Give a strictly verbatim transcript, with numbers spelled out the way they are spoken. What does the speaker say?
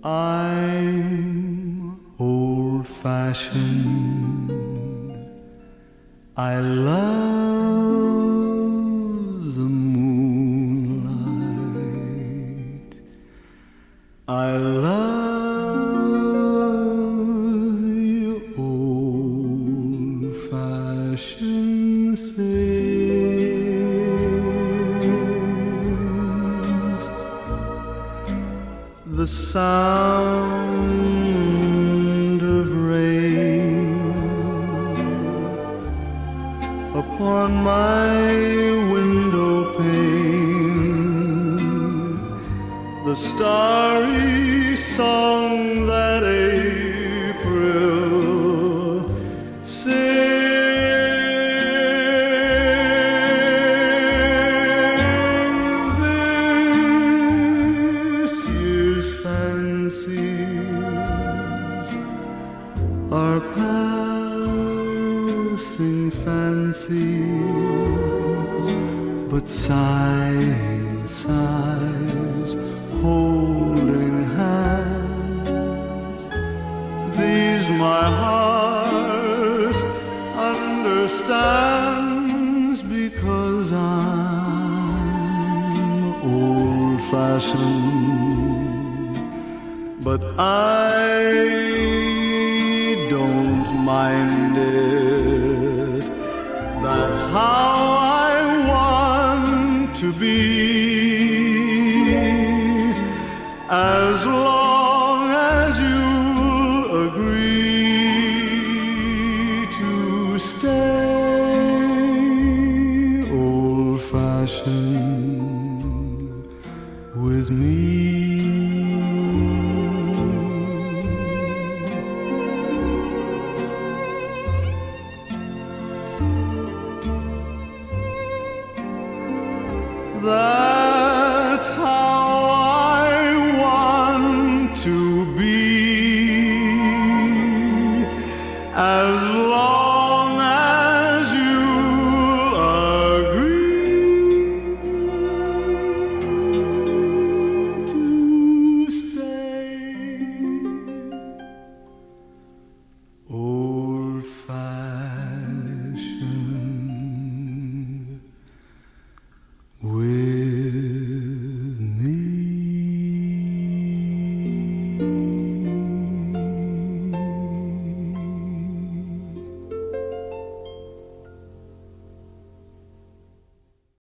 I'm old-fashioned. I love the moonlight. I love the old-fashioned things. The sound of rain upon my window pane, the starry song that April sings. This year's fancies are passing fancies, but sighing sighs holding hands. These my heart understands, because I'm old-fashioned, but I don't mind it. That's how I want to be, as long as you'll agree to stay old-fashioned with me. That's how I want to be, as long as you agree to stay old-fashioned with